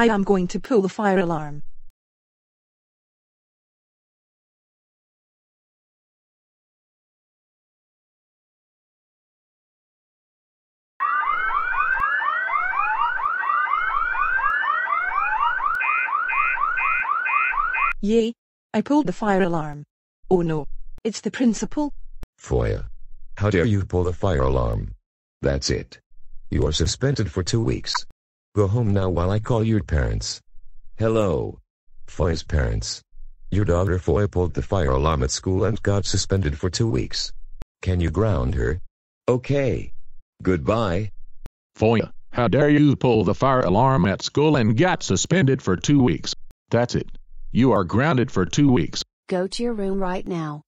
I am going to pull the fire alarm. Yay! I pulled the fire alarm. Oh no, it's the principal. Foya. How dare you pull the fire alarm? That's it. You are suspended for 2 weeks. Go home now while I call your parents. Hello. Foya's parents. Your daughter Foya pulled the fire alarm at school and got suspended for 2 weeks. Can you ground her? Okay. Goodbye. Foya, how dare you pull the fire alarm at school and got suspended for 2 weeks? That's it. You are grounded for 2 weeks. Go to your room right now.